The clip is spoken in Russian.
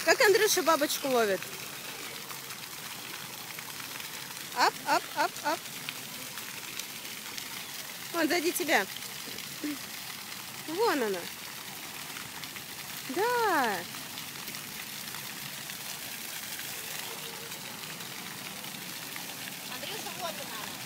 Как Андрюша бабочку ловит? Ап, ап, ап, ап. Вон, сзади тебя. Вон она. Да. Андрюша, вот она.